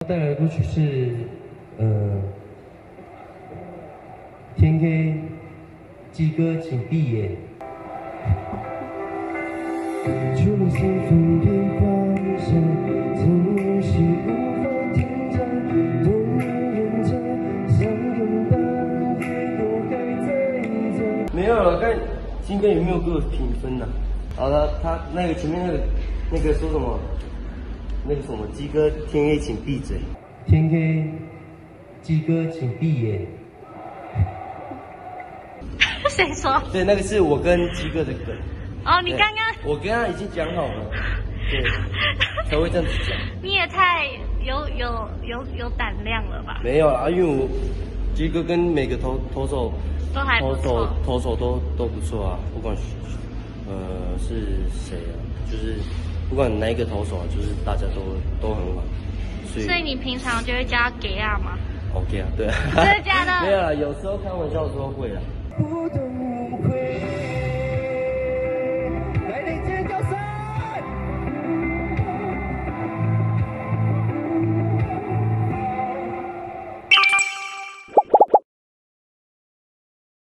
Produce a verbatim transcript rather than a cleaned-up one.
带来的歌曲是呃天黑，鸡哥请闭眼。除了随风变幻想，总是无法停站。动人在像拥抱，也都还在在。没有了，看今天有没有给我评分呢、啊？好了，他那个前面那个那个说什么？那个什么鸡哥，天黑请闭嘴。天黑，鸡哥请闭眼。 谁说？ 对，那个是我跟鸡哥的梗。 哦，你刚刚我跟他已经讲好了，对，才会这样子讲。 你也太有有有有胆量了吧？ 没有啊，因为我鸡哥跟每个投投手都还不投手错。 投手都都不错啊，不管是呃是谁啊，就是不管哪一个投手啊，就是大家都都很好。所以所以你平常就会叫他给啊吗？ OK 啊，对啊。 真的假的？ 没有啦，有时候开玩笑的时候会啦。不懂误会。